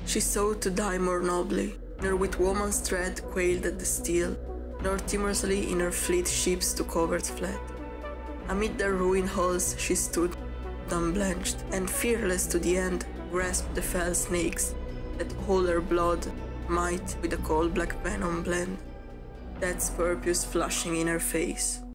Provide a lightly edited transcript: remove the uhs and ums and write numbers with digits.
She sought to die more nobly, nor with woman's tread quail'd at the steel, nor timorously in her fleet ships to covert fled. Amid their ruined hulls she stood, unblench'd, and fearless to the end grasped the fell snakes that all her blood might with the cold black venom blend, death's purpose flashing in her face.